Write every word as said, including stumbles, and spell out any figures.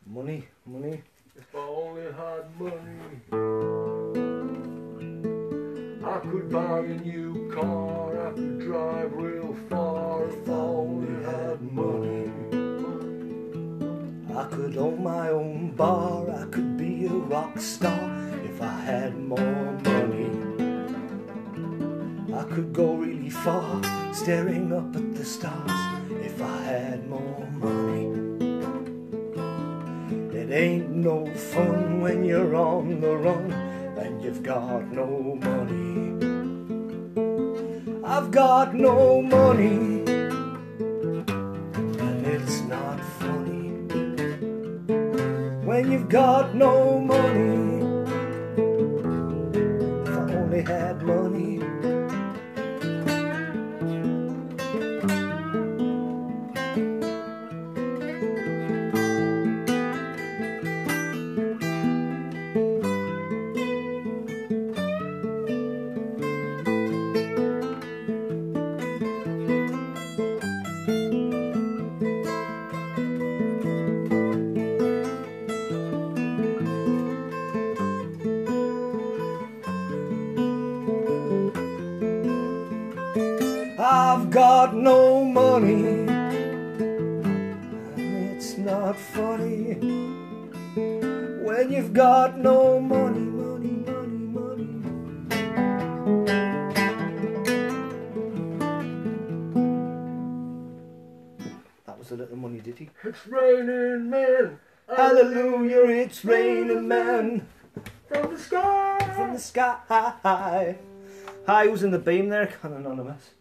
Money, money. If I only had money, I could buy a new car, I could drive real far. If I only had money, I could own my own bar, I could be a rock star if I had more money. I could go really far, staring up at the stars if I had more money. It ain't no fun when you're on the run and you've got no money. I've got no money, and it's not funny when you've got no money. If I only had money, I've got no money, and it's not funny when you've got no money, money, money, money. That was a little money ditty. it's raining men. Hallelujah, it's raining men From the sky. from the sky. Hi, who's in the beam there? Anonymous.